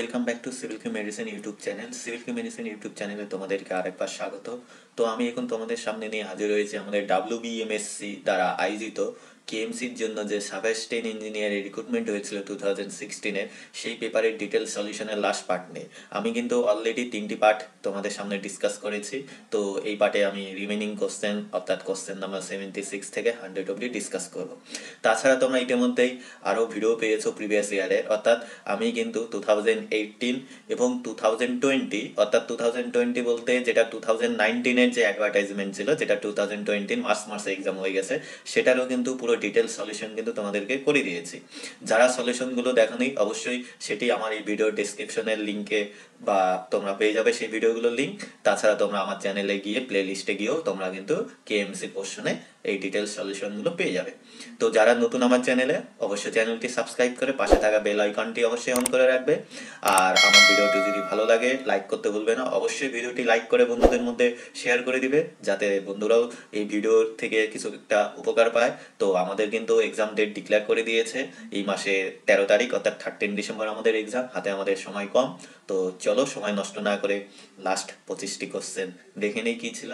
Welcome back to civil Q medicine YouTube channel. Civil Q medicine YouTube চ্যানেলে তোমাদেরকে আরেকবার স্বাগত। তো আমি এখন তোমাদের সামনে নিয়ে হাজির হয়েছি আমাদের WBMSC দ্বারা আয়োজিত কেএমসির জন্য যে সাবঅ্যাসিস্ট্যান্ট ইঞ্জিনিয়ারের রিক্রুটমেন্ট হয়েছিল 2016-এর সেই পেপারের ডিটেল সলিউশনের লাস্ট পার্ট নিয়ে আমি কিন্তু অলরেডি 3টি পার্ট তোমাদের সামনে ডিসকাস করেছি। তো এই পার্টে আমি রিমেনিং কোশ্চেন অর্থাৎ কোশ্চেন নাম্বার 76 থেকে 100 অবধি ডিসকাস করবো। তাছাড়া তোমরা ইতিমধ্যেই আরও ভিডিও পেয়েছো প্রিভিয়াস ইয়ারের, অর্থাৎ আমি কিন্তু 2018 এবং 2020 অর্থাৎ 2020 বলতে যেটা 2019-এর যে অ্যাডভার্টাইজমেন্ট ছিল, যেটা 2020 মার্চে এক্সাম হয়ে গেছে, সেটারও কিন্তু পুরো ডিটেল সলিউশন কিন্তু তোমাদেরকে করে দিয়েছি। যারা সলিউশনগুলো দেখোনি অবশ্যই সেটি আমার এই ভিডিও ডেসক্রিপশনের লিঙ্কে বা তোমরা পেয়ে যাবে সেই ভিডিওগুলোর লিঙ্ক। তাছাড়া তোমরা আমার চ্যানেলে গিয়ে প্লে লিস্টে গিয়েও তোমরা কিন্তু কেএমসি পোর্শনে এই ডিটেল সলিউশনগুলো পেয়ে যাবে। তো যারা নতুন আমার চ্যানেলে, অবশ্যই চ্যানেলটি সাবস্ক্রাইব করে পাশে থাকা বেল আইকনটি অবশ্যই অন করে রাখবে। আর আমার ভিডিওটি যদি ভালো লাগে লাইক করতে ভুলবে না। অবশ্যই ভিডিওটি লাইক করে বন্ধুদের মধ্যে শেয়ার করে দিবে, যাতে বন্ধুরাও এই ভিডিও থেকে কিছু একটা উপকার পায়। তো আমাদের কিন্তু এক্সাম ডেট ডিক্লেয়ার করে দিয়েছে এই মাসে 13 তারিখ, অর্থাৎ 13 ডিসেম্বর আমাদের এক্সাম। হাতে আমাদের সময় কম, তো চলো সময় নষ্ট না করে লাস্ট 25টি কোশ্চেন দেখে নেই কি ছিল।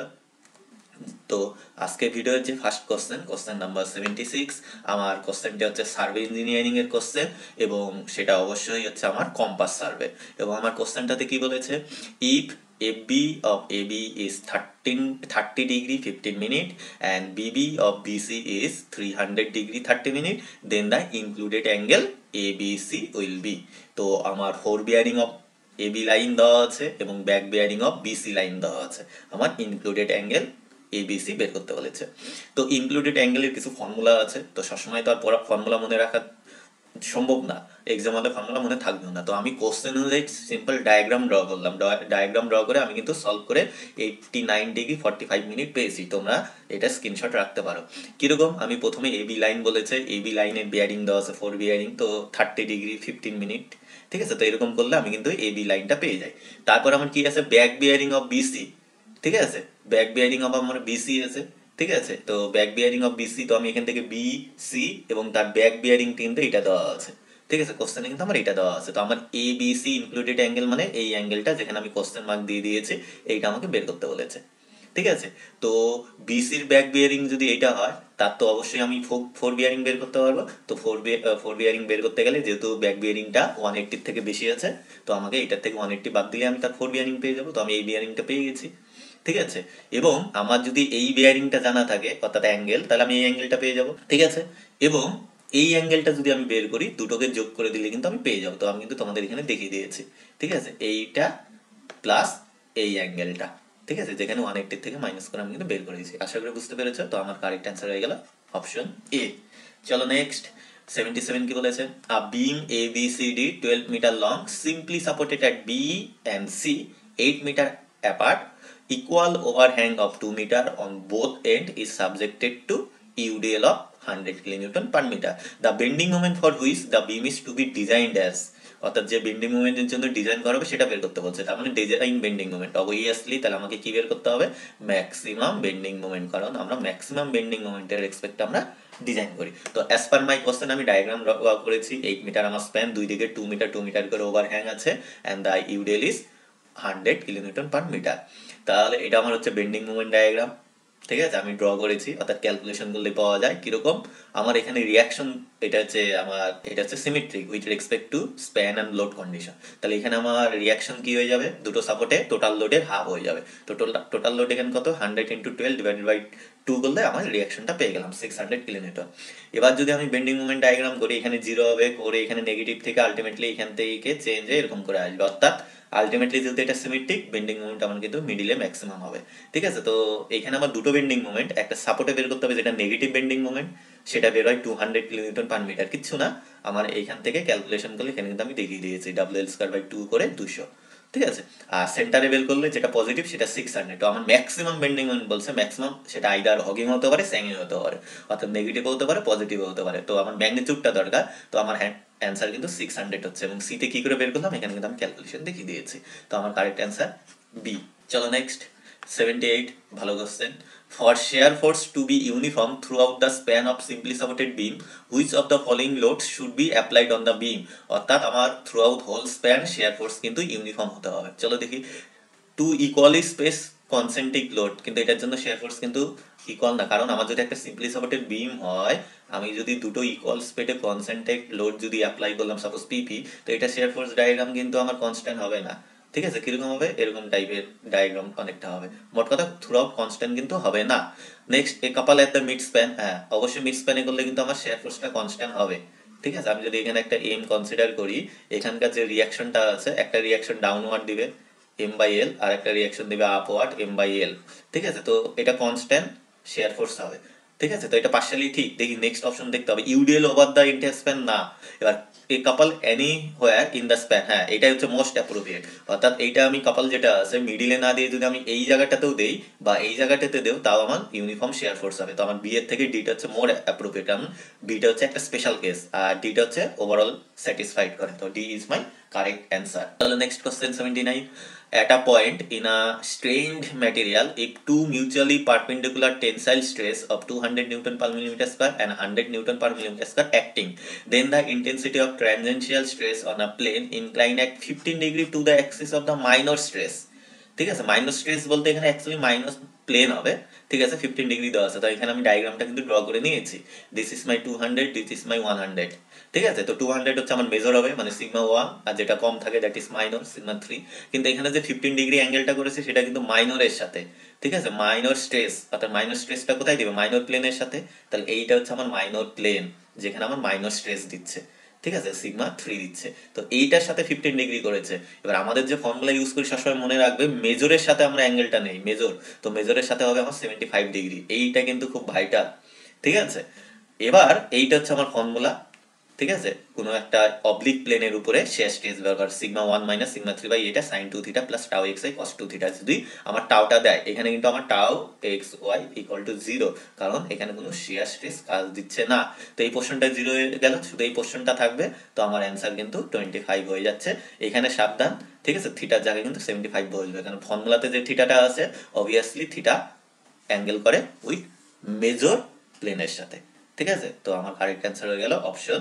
তো আজকে ভিডিওর যে ফার্স্ট কোশ্চেন নাম্বার 76, আমার কোশ্চেনটি হচ্ছে সার্ভে ইঞ্জিনিয়ারিং এর কোশ্চেন এবং সেটা অবশ্যই হচ্ছে আমার কম্পাস সার্ভে। এবং আমার কোশ্চেনটাতে কি বলেছে, if AB of AB is 30 degree 15 minute and BB of BC is 300 degree 30 minute, then the included angle ABC will be। তো আমার fore bearing of AB line দেওয়া আছে এবং back bearing of BC line দেওয়া আছে, আমার included angle ABC বের করতে বলেছে। তো ইনক্লুডেড অ্যাঙ্গেলের কিছু ফর্মুলা আছে, তো সবসময় তো আর ফর্মুলা মনে রাখা সম্ভব না, এক্সাম হলে ফর্মুলা মনে থাকবে না। তো আমি কোশ্চেন অনুযায়ী সিম্পল ডায়াগ্রাম ড্র করলাম, ডায়াগ্রাম ড্র করে আমি কিন্তু সলভ করে 89 ডিগ্রি 45 মিনিট পেয়েছি। তোমরা এটা স্ক্রিনশট রাখতে পারো। কিরকম, আমি প্রথমে AB লাইন বলেছে, AB লাইনের বিয়ারিং দেওয়া আছে 4 বিয়ারিং, তো 30 ডিগ্রি 15 মিনিট, ঠিক আছে। তো এরকম করলে আমি কিন্তু AB লাইনটা পেয়ে যাই। তারপর আমার কি আছে, ব্যাক বিয়ারিং অফ BC, ঠিক আছে, ব্যাক বিয়ারিং অফ আমার BC আছে, ঠিক আছে। তো ব্যাক বিয়ারিং অফ BC, তো আমি এখান থেকে BC এবং তার ব্যাক বিয়ারিং কিন্তু এটা দেওয়া আছে, ঠিক আছে। কোশ্চেনে কিন্তু আমার এটা দেওয়া আছে। তো আমার ABC ইনক্লুডেড অ্যাঙ্গেল মানে এই অ্যাঙ্গেলটা যেখানে আমি কোশ্চেন মার্ক দিয়ে দিয়েছি, এইটা আমাকে বের করতে বলেছে, ঠিক আছে। তো BCর ব্যাক বিয়ারিং যদি এটা হয়, তার তো অবশ্যই আমি ফোর বিয়ারিং বের করতে পারবো। তো ফোর বিয়ারিং বের করতে গেলে যেহেতু ব্যাক বিয়ারিংটা 180 থেকে বেশি আছে, তো আমাকে এটার থেকে 180 বাদ দিলে আমি তার ফোর বিয়ারিং পেয়ে যাবো। তো আমি এই বিয়ারিংটা পেয়ে গেছি, ঠিক আছে। এবং আমার যদি এই বিয়ারিংটা জানা থাকে অর্থাৎ অ্যাঙ্গেল, তাহলে আমি এই অ্যাঙ্গেলটা পেয়ে যাব, ঠিক আছে। এবং এই অ্যাঙ্গেলটা যদি আমি বের করি, দুটোকে যোগ করে দিলে কিন্তু আমি পেয়ে যাবো। তো আমি কিন্তু তোমাদের এখানে দেখিয়ে দিয়েছি, ঠিক আছে, এইটা প্লাস এই অ্যাঙ্গেলটা, ঠিক আছে, যেখানে 180 থেকে মাইনাস করে আমি কিন্তু বের করে দিয়েছি। আশা করি বুঝতে পেরেছো। তো আমার কারেক্ট অ্যান্সার হয়ে গেল অপশন এ। চলো নেক্সট 77 কি বলেছে, a beam ABCD 12 metre long simply supported at B and C 8 metre apart, equal overhang of 2 meter on both end is subjected to UDL of 100 kilonewton per meter. The bending moment for which the beam is to be designed as, অর্থাৎ যে bending মোমেন্টের জন্য design করা হবে সেটা বের করতে বলছে। তার মানে ডিজাইন বেন্ডিং মোমেন্ট অবভিয়াসলি, তাহলে আমাকে কি বের করতে হবে, ম্যাক্সিমাম বেন্ডিং মোমেন্ট, কারণ আমরা ম্যাক্সিমাম বেন্ডিং মোমেন্টের রেসপেক্ট আমরা ডিজাইন করি। তো অ্যাজ পার মাই কোশ্চেন আমি ডায়াগ্রাম ড্র করেছি। 8 মিটার আমার স্প্যান, দুই দিকে 2 মিটার 2 মিটার করে ওভারহ্যাং আছে, and the UDL is 100 kilonewton per metre. তাহলে এটা আমার হচ্ছে বেন্ডিং মোমেন্ট ডায়াগ্রাম, ঠিক আছে, আমি ড্র করেছি। অর্থাৎ ক্যালকুলেশন করলে পাওয়া যায় কিরকম, আমার এখানে রিয়াকশন এটা হচ্ছে symmetric with respect to span and load condition. তাহলে এখানে আমার রিয়াকশন কি হয়ে যাবে, দুটো সাপোর্টে টোটাল লোডের হাফ হয়ে যাবে। তো টোটাল লোড এখানে কত, 100 × 12 ডিভাইডেড বাই 2 করলে আমার রিয়াকশনটা পেয়ে গেলাম 600 কিলোনিউটন। এবার যদি আমি বেন্ডিং মোমেন্ট ডায়াগ্রাম করি, এখানে 0 হবে, করে এখানে নেগেটিভ থেকে আলটিমেটলি এখান থেকে চেঞ্জ হয়ে এরকম করে আসবে। অর্থাৎ আলটিমেটলি যেহেতু এটা সিমেট্রিক, বেন্ডিং মোমেন্ট আমার কিন্তু মিডিলে ম্যাক্সিমাম হবে, ঠিক আছে। তো এখানে আমার দুটো বেন্ডিং মোমেন্ট, একটা সাপোর্টে বের করতে হবে যেটা নেগেটিভ বেন্ডিং মোমেন্ট, সেটা বের হয় 200 কিলোনিউটন পার মিটার, কিচ্ছু না। আমার এইখান থেকে ক্যালকুলেশন করলে এখানে কিন্তু আমি দেখিয়ে দিয়েছি WL² 2 করে 200, ঠিক আছে। আর সেন্টারে বের করলে যেটা পজিটিভ সেটা 600। তো আমার ম্যাক্সিমাম বেন্ডিং মোমেন্ট বলছে, ম্যাক্সিমাম সেটা আইদার হগিং হতে পারে, স্যাঙিং হতে পারে, অর্থাৎ নেগেটিভ হতে পারে, পজিটিভ হতে পারে। তো আমার ম্যাগনিটিউডটা দরকার। তো আমার অ্যান্সার কিন্তু 600 হচ্ছে। এবং সিতে কি করে বের করলাম, এখানে কিন্তু আমি ক্যালকুলেশন দেখিয়ে দিয়েছি। তো আমার কারেক্ট অ্যান্সার বি। চলো নেক্সট 78 ভালো question. For shear force to be uniform throughout the span of simply supported beam which of the following load should be applied on the beam. অর্থাৎ আমার throughout whole span shear force কিন্তু uniform হতে হবে। চলো দেখি, two equally space concentric load, কিন্তু এটার জন্য শেয়ার ফোর্স কিন্তু ইকুয়াল না, কারণ আমার যদি একটা সিম্পলি সাপোর্টেড বিম হয়, আমি যদি দুটো ইকুয়াল স্পেডে কনসেন্ট্রিক লোড যদি অ্যাপ্লাই করলাম সাপোজ পিপি, তো এটা শেয়ার ফোর্স ডায়াগ্রাম কিন্তু আমার কনস্ট্যান্ট হবে না। ঠিক আছে, কিরকম হবে, এরকম টাইপের ডায়াগ্রাম অনেকটা হবে। মোট কথা থ্রু আউট কনস্ট্যান্ট কিন্তু হবে না। Next, a couple at the mid span, হ্যাঁ অবশ্যই মিড স্প্যানে করলে কিন্তু আমার শেয়ার ফোর্সটা কনস্ট্যান্ট হবে। ঠিক আছে, আমি যদি এখানে একটা এম কনসিডার করি, এখানকার যে রিয়াকশনটা আছে, একটা রিয়াকশন ডাউনওয়ার্ড দিবে এম বাই এল, আর একটা রিয়াকশন দিবে আপওয়ার্ড এম বাই এল। ঠিক আছে, তো এটা কনস্ট্যান্ট শেয়ার ফোর্স হবে। ঠিক আছে, তো এটা পার্শালি ঠিক। দেখি নেক্সট অপশন দেখতে হবে, UDL over the inter span, না। এবার a couple anywhere in the span, হ্যাঁ এটাই হচ্ছে মোস্ট অ্যাপ্রোপ্রিয়েট। অর্থাৎ এইটা আমি কাপল যেটা আছে মিডিলে না দিয়ে যদি আমি এই জায়গাটাতেও দেই বা এই জায়গাটাতে দেও, তাও আমার ইউনিফর্ম শেয়ার ফোর্স হবে। তো আমার বি এর থেকে ডিটা হচ্ছে মোর অ্যাপ্রোপ্রিয়েট, কারণ বিটা হচ্ছে একটা স্পেশাল কেস আর ডিটা হচ্ছে ওভারঅল স্যাটিসফাইড করে। তো D is my correct answer. তাহলে next question 79, at a point in a strained material, if two mutually perpendicular tensile stress of 200 newton per millimeter square and 100 newton per millimeter square acting, then the intensity of tangential stress on a plane inclined at 15 degree to the axis of the minor stress। ঠিক আছে, minus stress বলতে এখানে actually minus plane হবে। ঠিক আছে, 15 degree দেওয়া আছে, তো এখানে আমি ডায়াগ্রামটা কিন্তু ড্র করে নিয়েছি। This is my 200, this is my 100। ঠিক আছে, তো 200 হচ্ছে আমার মেজর হবে, মানে সিগমা 1, আর যেটা কম থাকে দ্যাট ইজ মাইনর সিগমা 3। কিন্তু এখানে যে 15 ডিগ্রি অ্যাঙ্গেলটা করেছে সেটা কিন্তু মাইনরের সাথে। ঠিক আছে, মাইনর স্ট্রেস, অর্থাৎ মাইনর স্ট্রেসটা কোথায় দিবে, মাইনর প্লেনের সাথে। তাহলে এইটা হচ্ছে আমার মাইনর প্লেন, যেখানে আমার মাইনর স্ট্রেস দিচ্ছে। ঠিক আছে, সিগমা 3 দিচ্ছে, তো এইটার সাথে 15 ডিগ্রি করেছে। এবার আমাদের যে ফর্মুলা ইউজ করি সবসময় মনে রাখবে, মেজরের সাথে আমরা অ্যাঙ্গেলটা নেই, মেজর, তো মেজরের সাথে হবে আমার 75 ডিগ্রি, এইটা কিন্তু খুব ভাইটাল। ঠিক আছে, এবার এইটা হচ্ছে আমার ফর্মুলা। ঠিক আছে, কোনো একটা অবলিক প্লেনের উপরে শেয়ার স্ট্রেস ব্যবহার সিগমা 1 মাইনাস সিগমা 3 বাই এটা sine 2 theta plus tau x i cos 2 theta. যদি আমার টাউটা দেয়, এখানে কিন্তু আমার tau x y equal to 0, কারণ এখানে কোনো শেয়ার স্ট্রেস কাজ দিচ্ছে না। তো এই পোর্শনটা 0 হয়ে গেল, শুধু এই পোর্শনটা থাকবে, তো আমার অ্যান্সার কিন্তু 25 হয়ে যাচ্ছে। এখানে সাবধান, ঠিক আছে, থিটার জায়গায় কিন্তু 75 বসবে, কারণ ফর্মুলাতে যে থিটাটা আছে অবভিয়াসলি থিটা অ্যাঙ্গেল করে উইথ মেজর প্লেনের সাথে। ঠিক আছে, তো আমার কারেক্ট অ্যান্সার হয়ে গেল অপশন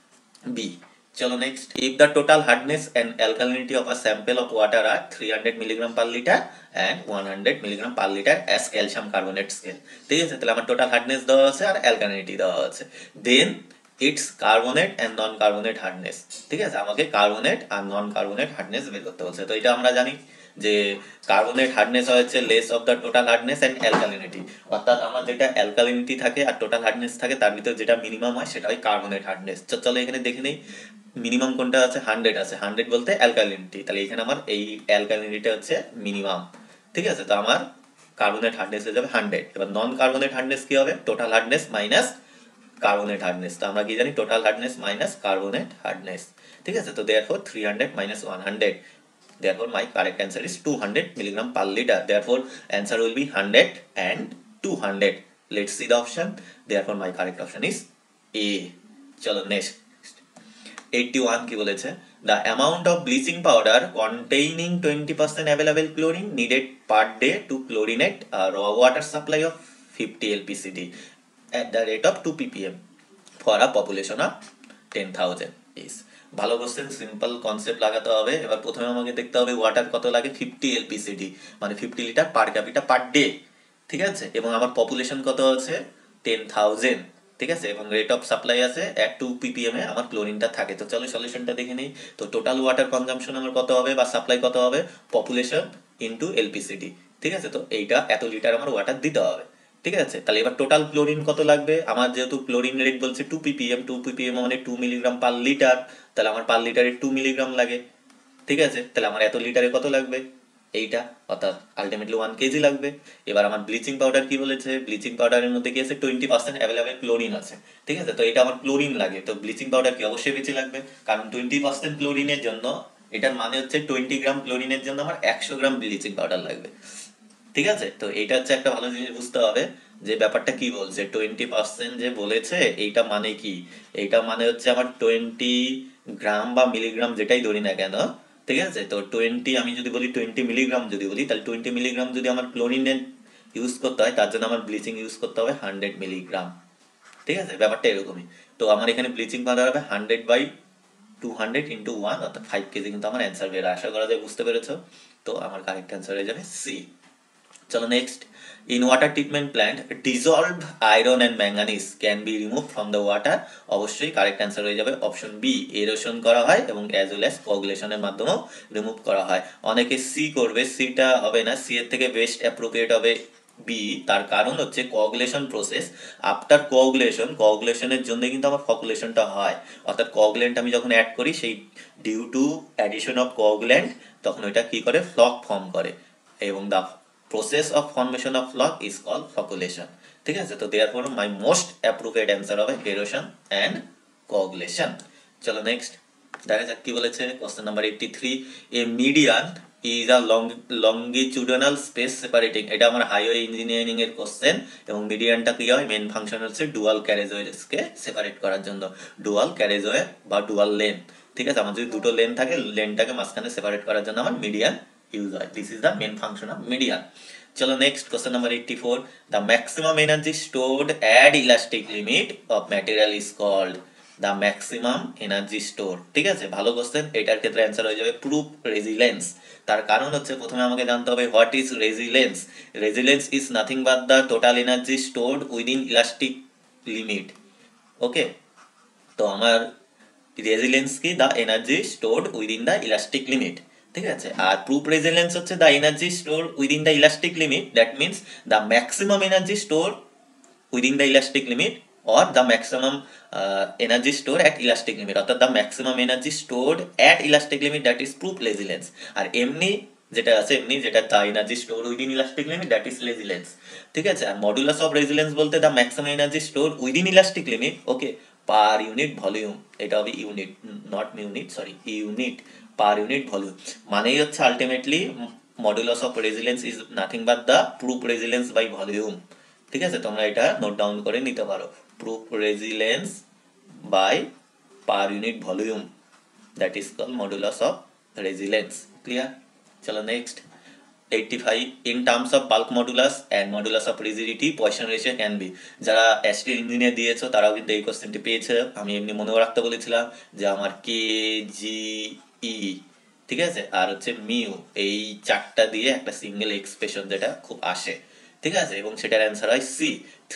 বি। চলো next, if the total hardness and alkalinity of a sample of water are 300 milligram per liter and 100 milligram per liter as calcium carbonate scale। ঠিক আছে, তাহলে আমার টোটাল হার্ডনেস দেওয়া আছে আর অ্যালকালিনিটি দেওয়া আছে, then its carbonate and non carbonate hardness. ঠিক আছে, আমাকে কার্বনেট আর নন কার্বনেট হার্ডনেস বের করতে বলছে। তো এটা আমরা জানি যে কার্বনেট হার্ডনেস হচ্ছে less of the total hardness and alkalinity, অর্থাৎ আমার যেটা অ্যালকালিনিটি থাকে আর টোটাল হার্ডনেস থাকে তার ভিতরে যেটা মিনিমাম হয় সেটা হয় কার্বনেট হার্ডনেস। চলো এখানে দেখে নেই মিনিমাম কোনটা আছে, 100 আছে, 100 বলতে অ্যালকালিনিটি, তাহলে এখানে আমার এই অ্যালকালিনিটিটা হচ্ছে মিনিমাম। ঠিক আছে, তো আমার কার্বনেট হার্ডনেস হয়ে যাবে 100। এবার নন কার্বনেট হার্ডনেস কি হবে, total hardness minus carbonate hardness. তো আমরা কি জানি, total hardness minus carbonate hardness. ঠিক আছে, তো therefore 300 minus 100, therefore my correct answer is 200 milligram per liter, therefore answer will be 100 and 200। let's see the option, therefore my correct option is A। চলো next 81 কি বলেছে, the amount of bleaching powder containing 20% available chlorine needed per day to chlorinate a raw water supply of 50 LPCD at the rate of 2 ppm for a population of 10,000 is। ভালো question, simple concept লাগাতে হবে। এবার প্রথমে আমাকে দেখতে হবে water কত লাগে, 50 এলপিসিডি, মানে 50 litre per capita per day. ঠিক আছে, এবং আমার পপুলেশন কত আছে, 10,000। ঠিক আছে, এবং রেট অফ সাপ্লাই আছে at 2 ppm এ আমার ক্লোরিনটা থাকে। তো চলো সলিউশনটা দেখে নিই। তো টোটাল ওয়াটার কনজাম্পশন আমার কত হবে বা সাপ্লাই কত হবে, পপুলেশন ইনটু এলপিসিডি। ঠিক আছে, তো এইটা এত লিটার আমার ওয়াটার দিতে হবে। ঠিক আছে, তাহলে এবার টোটাল ক্লোরিন কত লাগবে, আমার যেহেতু ক্লোরিন রেট বলছে 2 ppm, 2 ppm মানে 2 মিলিগ্রাম পার লিটার, তাহলে আমার পার লিটারে 2 মিলিগ্রাম লাগে। ঠিক আছে, তাহলে আমার এত লিটারে কত লাগবে, এইটা, অর্থাৎ আলটিমেটলি 1 কেজি লাগবে। এবার আমার ব্লিচিং পাউডার কি বলেছে, ব্লিচিং পাউডারের মধ্যে কি আছে, 20% অ্যাভেলেবেল ক্লোরিন আছে। ঠিক আছে, তো এটা আমার ক্লোরিন লাগে, তো ব্লিচিং পাউডার কি অবশ্যই বেশি লাগবে, কারণ 20% ক্লোরিনের জন্য, এটার মানে হচ্ছে 20 গ্রাম ক্লোরিনের জন্য আমার 100 গ্রাম ব্লিচিং পাউডার লাগবে। ঠিক আছে, তো এইটা হচ্ছে একটা ভালো জিনিস বুঝতে হবে যে ব্যাপারটা কি বলছে, 20% যে বলেছে এইটা মানে কি, এইটা মানে হচ্ছে আমার 20 গ্রাম বা মিলিগ্রাম যেটাই ধরি না কেন, ঠিক আছে। তো 20 আমি যদি বলি 20 মিলিগ্রাম যদি বলি, তাহলে 20 মিলিগ্রাম যদি আমার ক্লোরিন ইউজ করতে হয়, তার জন্য আমার ব্লিচিং ইউজ করতে হবে 100 মিলিগ্রাম। ঠিক আছে, ব্যাপারটা এরকমই। তো আমার এখানে ব্লিচিং পাউডার হবে 100/200 × 1, অর্থাৎ 5 কেজি কিন্তু আমার অ্যান্সার বের হয়। আশা করা যায় বুঝতে পেরেছো। তো আমার কারেক্ট অ্যান্সার হয়ে যাবে সি। চলো next. In water treatment plant dissolved iron and manganese can be remove from the water. অবশ্যই কারেক্ট অ্যান্সার হয়ে যাবে অপশন বি, এরোশন করা হয় এবং অ্যাজ ওয়েল অ্যাজ কোয়াগুলেশনের মাধ্যমেও রিমুভ করা হয়। অনেকে সি করবে, সিটা হবে না, সি এর থেকে বেস্ট অ্যাপ্রোপ্রিয়েট হবে বি। তার কারণ হচ্ছে কোয়াগুলেশন প্রসেস, আফটার কোয়াগুলেশনের জন্য কিন্তু আমার ফকুলেশনটা হয়। অর্থাৎ কোয়াগুলেন্ট আমি যখন অ্যাড করি, সেই due to addition of coagulant তখন ওইটা কি করে, ফ্লক ফর্ম করে, এবং the process of formation of floc is called flocculation. ঠিক আছে, তো therefore my most appropriate answer হবে এরোশন অ্যান্ড কোয়াগুলেশন। চলো নেক্সট দেখা যাক কি বলেছে। Question number 83, a median is a longitudinal space separating. এটা আমার হাইওয়ে ইঞ্জিনিয়ারিং এর কোশ্চেন, এবং মিডিয়ানটা কি হয়, মেন ফাংশন হচ্ছে ডুয়াল ক্যারেজওয়েজকে সেপারেট করার জন্য, ডুয়াল ক্যারেজওয়ে বা ডুয়াল লেন। ঠিক আছে, আমার যদি দুটো লেন থাকে, লেনটাকে মাঝখানে সেপারেট করার জন্য আমার মিডিয়ান ইউজ হয়। This is the main function of median. চলো next question number 84, the maximum energy stored at elastic limit of material is called. The maximum energy store. ঠিক আছে, ভালো কোশ্চেন। এটার ক্ষেত্রে অ্যান্সার হয়ে যাবে প্রুফ রেজিলেন্স। তার কারণ হচ্ছে প্রথমে আমাকে জানতে হবে what is resilience. Resilience is nothing but the total energy stored within elastic limit. Okay, তো আমার রেজিলেন্স কি, the energy stored within the elastic limit. ঠিক আছে, আর প্রুফ রেজিলেন্স হচ্ছে the energy store within the elastic limit, that means the maximum energy store within the elastic limit or the maximum energy stored at elastic limit, অর্থাৎ the maximum energy stored at elastic limit, that is proof resilience। আর এমনি যেটা আছে, এমনি যেটা the energy stored within elastic limit, that is resilience। ঠিক আছে, আর মডুলাস অফ রেজিলেন্স বলতে the maximum energy stored within elastic limit, ওকে, পার ইউনিট ভলিউম। এটা হবে unit, not unit, sorry, unit, per unit volume. মানেই হচ্ছে ultimately modulus of resilience is nothing but the proof resilience by volume. ঠিক আছে, তোমরা এটা নোট ডাউন করে নিতে পারো, proof resilience by per unit volume, that is call modulus of resilience. Clear? চলো next. 85, in terms of bulk modulus and modulus of rigidity Poisson ratio can be. যারা অ্যাস্ট্রিল ইঞ্জিনিয়ার দিয়েছো তারাও কিন্তু এই কোশ্চেনটি পেয়েছে। আমি এমনি মনেও রাখতে বলেছিলাম যে আমার কে জি ই, ঠিক আছে, আর হচ্ছে মিউ, এই চারটা দিয়ে একটা সিঙ্গেল এক্সপ্রেশন যেটা খুব আসে। ঠিক আছে, এবং সেটার অ্যান্সার হয় সি,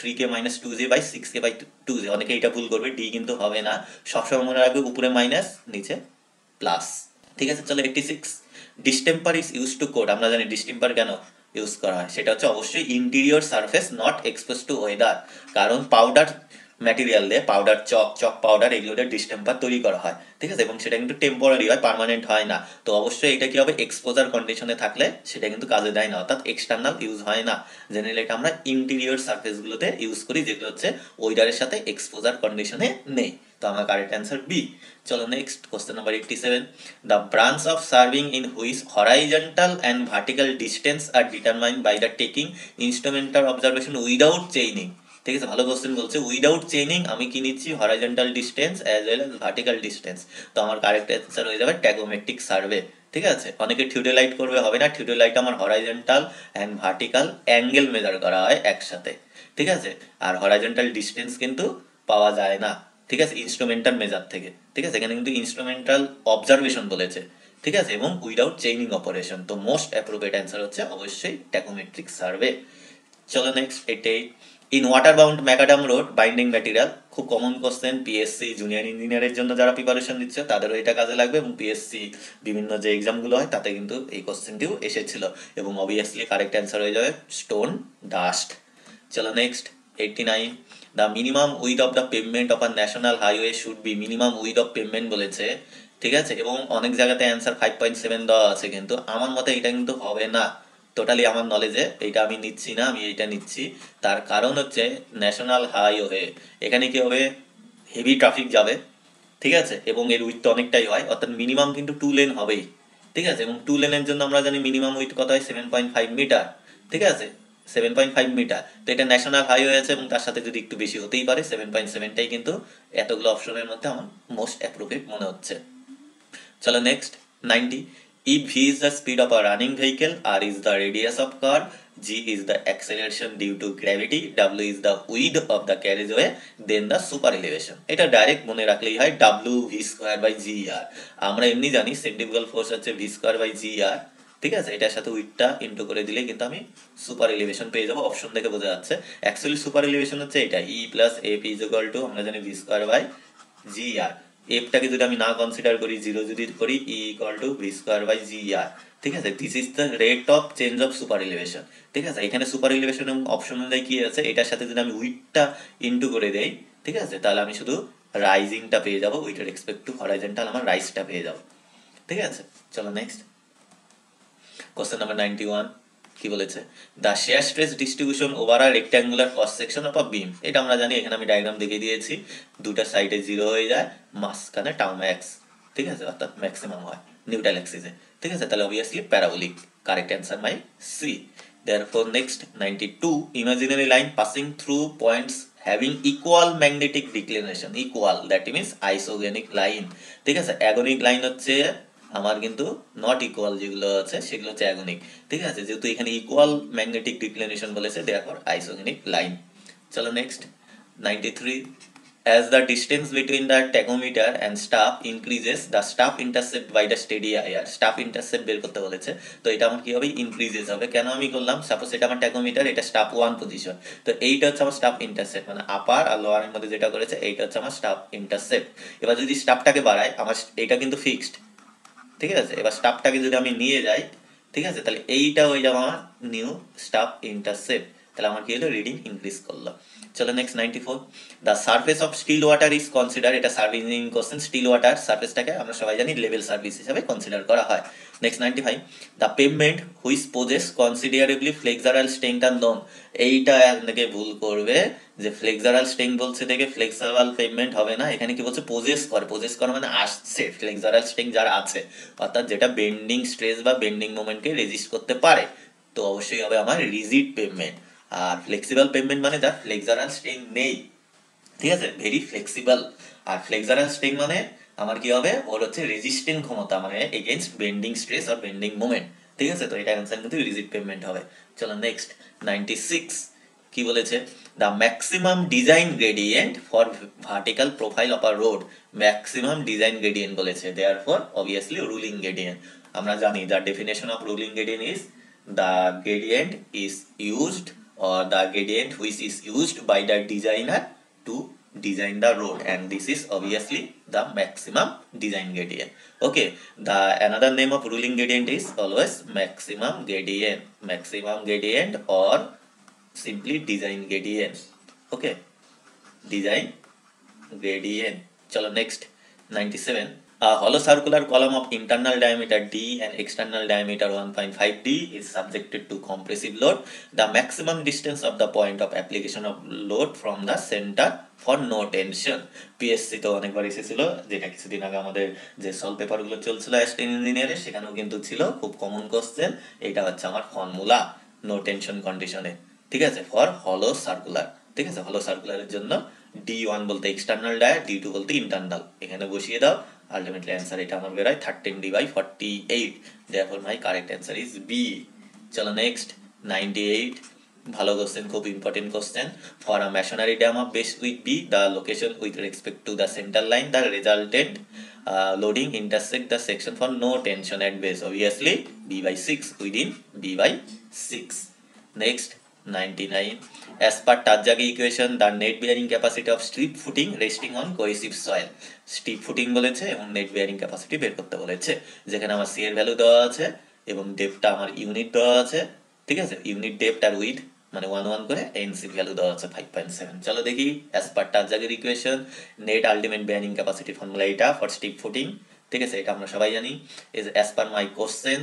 3k-2j/6k/2j। অনেকে এটা ভুল করবে, ডি কিন্তু হবে না, সবসময় মনে রাখবে উপরে মাইনাস নিচে প্লাস। ঠিক আছে, চলো 86, distemper is use to coat. আমরা জানি ডিস্টেম্পার কেন ইউজ করা হয়, সেটা হচ্ছে অবশ্যই interior surface not expose to weather. কারণ পাউডার ম্যাটেরিয়াল দিয়ে, পাউডার চক পাউডার, এগুলো দিয়ে ডিস্টেম্পার তৈরি করা হয়। ঠিক আছে, এবং সেটা কিন্তু টেম্পোরারি হয়, পার্মানেন্ট হয় না। তো অবশ্যই এটা কি হবে, এক্সপোজার কন্ডিশনে থাকলে সেটা কিন্তু কাজে দেয় না, অর্থাৎ এক্সটার্নাল ইউজ হয় না। জেনারেলি এটা আমরা ইন্টেরিয়র সারফেসগুলোতে ইউজ করি, যেগুলো হচ্ছে ওয়েদারের সাথে এক্সপোজার কন্ডিশনে নেই। তো আমার কারেক্ট অ্যান্সার বি। চলো next, question number 87, the branch of surveying in which horizontal and vertical distance are determined by the taking instrumental observation without chaining. ঠিক আছে, ভালো কোশ্চেন বলছে, উইদাউট চেইনিং আমি কি নিচ্ছি, horizontal distance as well as vertical distance. তো আমার correct answer হয়ে যাবে ট্যাগোমেট্রিক সার্ভে। ঠিক আছে, অনেকে থিওডোলাইট করবে, হবে না, থিওডোলাইট আমার horizontal and vertical angle measure করা হয় একসাথে। ঠিক আছে, আর হরাইজন্টাল ডিস্টেন্স কিন্তু পাওয়া যায় না, ঠিক আছে, ইনস্ট্রুমেন্টাল মেজার থেকে। ঠিক আছে, এখানে কিন্তু ইনস্ট্রুমেন্টাল অবজারভেশন বলেছে। ঠিক আছে, এবং উইদাউট চেইনিং অপারেশন। তো মোস্ট অ্যাপ্রোপ্রিয়েট অ্যান্সার হচ্ছে অবশ্যই ট্যাগোমেট্রিক সার্ভে। চলো নেক্সট, এটাই, in water bound macadam road binding material. খুব কমন কোশ্চেন, পিএসসি জুনিয়র ইঞ্জিনিয়ারের জন্য যারা প্রিপারেশন দিচ্ছে তাদেরও এটা কাজে লাগবে, এবং পিএসসি বিভিন্ন যে এক্সামগুলো হয় তাতে কিন্তু এই কোশ্চেনটিও এসেছিল, এবং অবভিয়াসলি কারেক্ট অ্যান্সার হয়ে যাবে স্টোন ডাস্ট। চলো next, 89, the minimum width of the pavement of a national highway should be. Minimum width of pavement বলেছে, ঠিক আছে, এবং অনেক জায়গাতে অ্যান্সার 5.7 দেওয়া আছে, কিন্তু আমার মতে এটা কিন্তু হবে না। টোটালি আমার নলেজে এইটা আমি নিচ্ছি না, আমি এইটা নিচ্ছি। তার কারণ হচ্ছে ন্যাশনাল হাইওয়ে, এখানে কি হবে, হেভি ট্রাফিক যাবে। ঠিক আছে, এবং এর উইথ অনেকটাই হয়, অর্থাৎ মিনিমাম কিন্তু 2 লেন হবেই। ঠিক আছে, এবং 2 লেনের জন্য আমরা জানি মিনিমাম উইথ কত হয়, 7.5 মিটার। ঠিক আছে, 7.5 মিটার। তো এটা ন্যাশনাল হাইওয়ে আছে, এবং তার সাথে যদি একটু বেশি হতেই পারে, 7.7টাই কিন্তু এতগুলো অপশনের মধ্যে আমার মোস্ট অ্যাপ্রোপ্রিয়েট মনে হচ্ছে। চলো next, 90. If v is the speed of a running vehicle, r is the radius of curve, g is the acceleration due to gravity, w is the width of the carriageway, then the super elevation. এটা direct মনে রাখলেই হয় w v square by g r. আমরা এমনি জানি centrifugal force হচ্ছে v square by g r, ঠিক আছে, এটার সাথে উইথটা ইনটু করে দিলে কিন্তু আমি সুপার এলিভেশন পেয়ে যাবো। অপশন দেখে বোঝা যাচ্ছে অ্যাকচুয়ালি সুপার এলিভেশন হচ্ছে এটা, e plus f is equal to আমরা জানি v square by g r. এফটাকে যদি আমি না কনসিডার করি, জিরো যদি করি, e equal to v square by g r, ঠিক আছে। This is the rate of change of super elevation, ঠিক আছে। এখানে সুপার এলিভেশন এবং অপশন অনুযায়ী কি আছে, এটার সাথে যদি আমি উইথটা ইনটু করে দেই, ঠিক আছে, তাহলে আমি শুধু রাইজিংটা পেয়ে যাবো, উইথের রেসপেক্ট টু হরাইজন্টাল আমার রাইজটা পেয়ে যাবো, ঠিক আছে। চলো নেক্সট কোশ্চেন নাম্বার 91 কি বলেছে, the shear stress distribution over a rectangular cross section of a beam. এটা আমরা জানি, এখানে আমি ডায়াগ্রাম দেখিয়ে দিয়েছি, দুটা সাইডে জিরো হয়ে যায়, মাঝখানে টার্ম এক্স, ঠিক আছে, অর্থাৎ ম্যাক্সিমাম হয় নিউট্রাল অ্যাক্সিসে, ঠিক আছে। তাহলে obviously parabolic, correct answer my C. Therefore next 92, imaginary line passing through points having equal magnetic declination, equal that means isogenic line, ঠিক আছে। অ্যাগনিক লাইন হচ্ছে আমার কিন্তু নট ইকুয়াল, যেগুলো আছে সেগুলো হচ্ছে অ্যাগনিক, ঠিক আছে। যেহেতু এখানে ইকুয়াল ম্যাগনেটিক ডিক্লিনেশন বলেছে, দেয়ারফর আইসোগেনিক লাইন। চলো next 93, as the distance between the tachometer and staff increases, the staff intercept by the steady IR, staff intercept বের করতে বলেছে, তো এটা আমার কি হবে, ইনক্রিজেস হবে। কেন আমি করলাম, সাপোজ এটা আমার ট্যাকোমিটার, এটা স্টাফ 1 পজিশন, তো এইটা হচ্ছে আমার স্টাফ ইন্টারসেপ্ট, মানে আপার আর লোয়ারের মধ্যে যেটা করেছে এইটা হচ্ছে আমার স্টাফ ইন্টারসেপ্ট। এবার যদি স্টাফটাকে বাড়াই, আমার এটা কিন্তু ফিক্সড, ঠিক আছে। এবার স্টাফটাকে যদি আমি নিয়ে যাই, ঠিক আছে, তাহলে এইটা হয়ে যাবে আমার নিউ স্টাফ ইন্টারসেপ্ট, তাহলে আমার কি হলো, রিডিং ইনক্রিজ করলো। চলো next 94, the surface of still water is consider, এটা সার্ভিসিং কোশ্চেন, স্টিল ওয়াটার সারফেসটাকে আমরা সবাই জানি লেভেল সার্ভিস হিসেবে কনসিডার করা হয়। Next 95, the pavement which poses considerably flexural strength and loan. এইটা আপনাকে ভুল করবে, যে ফ্লেক্সারাল স্ট্রেংথ বলছে দেখে ফ্লেক্সারাল পেভমেন্ট হবে না, এখানে কি বলছে, পোজেস করে, পোজেস করে মানে আসছে, ফ্লেক্সারাল স্ট্রেংথ যার আছে, অর্থাৎ যেটা বেন্ডিং স্ট্রেস বা বেন্ডিং মোমেন্টকে রেজিস্ট করতে পারে, তো অবশ্যই হবে আমার রিজিড পেভমেন্ট। আর ফ্লেক্সিবল পেভমেন্ট মানে যার ফ্লেক্সারাল স্ট্রেংথ নেই, ঠিক আছে, ভেরি ফ্লেক্সিবল। আর ফ্লেক্সারাল স্ট্রেংথ মানে আমার কি হবে, ওর হচ্ছে রেজিস্টিং ক্ষমতা, মানে এগেইনস্ট বেন্ডিং স্ট্রেস আর বেন্ডিং মোমেন্ট, ঠিক আছে। তো এটা অ্যান্সার কিন্তু রিজিড পেভমেন্ট হবে। চলো নেক্সট 96 কি বলেছে, the maximum design gradient for vertical profile of a road, maximum design gradient বলেছে, দেয়ারফর অবভিয়াসলি রুলিং গ্রেডিয়েন্ট। আমরা জানি the definition of ruling gradient is the gradient is used or the gradient which is used by the designer to design the road, and this is obviously the maximum design gradient. Okay, the another name of ruling gradient is always maximum gradient, maximum gradient or simply design gradient. Okay, design gradient. Chalo next 97, a hollow circular column of internal diameter d and external diameter 1.5 d is subjected to compressive load. The maximum distance of the point of application of load from the center for no tension. PSC তো অনেকবার এসেছিল, যেটা কিছুদিন আগে আমাদের যে solve পেপারগুলো চলছিল অ্যাসিস্ট্যান্ট ইঞ্জিনিয়ারের, সেখানেও কিন্তু ছিল, খুব কমন কোশ্চেন। এটা হচ্ছে আমার ফর্মুলা নো টেনশন কন্ডিশনে, ঠিক আছে, ফর হলো সার্কুলার, ঠিক আছে। হলো সার্কুলারের জন্য d1 বলতে এক্সটার্নাল ডায়া, d2 বলতে ইন্টারনাল, এখানে বসিয়ে দাও, আলটিমেটলি অ্যান্সার এটা আমার বেরোয় 13d/48, therefore my correct answer is B. চলো নেক্সট 98, ভালো কোশ্চেন, খুব important question. For a masonry dam of base with b, the location with respect to the centre line, the resultant loading intersect the section for no tension at base, obviously b/6, within b/6. Next 99, as per Tajagi equation, the net bearing capacity of strip footing resting on cohesive soil, steep footing বলেছে এবং net bearing capacity বের করতে বলেছে, যেখানে আমার C এর value দেওয়া আছে এবং ডেপটা আমার ইউনিট দেওয়া আছে, ঠিক আছে, ইউনিট ডেপট আর উইথ মানে 1 করে, এনসি ভ্যালু দেওয়া আছে 5.7। চলো দেখি, অ্যাজ পার টাজাগের equation, net ultimate bearing capacity formula এটা ফর স্টিপ ফুটিং, ঠিক আছে, এটা আমরা সবাই জানি, is as per my question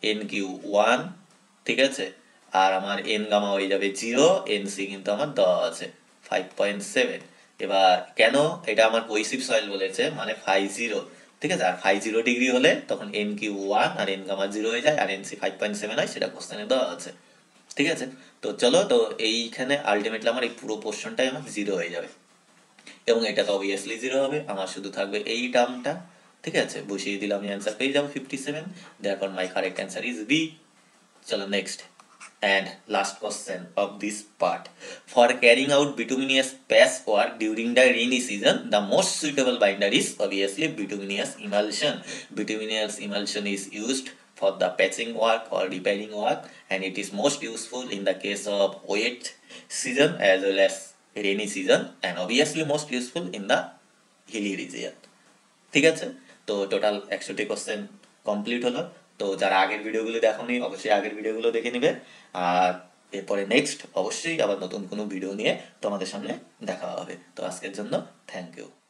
NQ1, ঠিক আছে, আর আমার এন গামা হয়ে যাবে 0, এনসি কিন্তু আমার দেওয়া আছে 5.7। এবার কেন, এটা আমার কোহেসিভ সয়েল বলেছে, মানে 50, ঠিক আছে, আর 50 ডিগ্রি হলে তখন NQ1 আর এন গামা 0 হয়ে যায়, আর এনসি 5.7 হয়, সেটা কোশ্চেনে দেওয়া আছে, ঠিক আছে। তো চলো, তো এইখানে আলটিমেটলি আমার এই পুরো পোর্শনটাই আমার 0 হয়ে যাবে, এবং এটা তো অবভিয়াসলি 0 হবে, আমার শুধু থাকবে এই টার্মটা, ঠিক আছে, বসিয়ে দিলে আমি অ্যান্সার পেয়ে যাবো 57, therefore my correct answer is B. চলো next and last question of this part. For carrying out bituminous patchwork during the rainy season, the most suitable binder is obviously bituminous emulsion. Bituminous emulsion is used for the patching work or repairing work, and it is most useful in the case of wet season as well as rainy season, and obviously most useful in the hilly region. ঠিক আছে, তো total 100টি question complete হলো। তো যারা আগের ভিডিওগুলো দেখোনি অবশ্যই আগের ভিডিওগুলো দেখে নিবে। আর এরপরে নেক্সট অবশ্যই আবার নতুন কোনো ভিডিও নিয়ে তোমাদের সামনে দেখা হবে। তো আজকের জন্য থ্যাংক ইউ।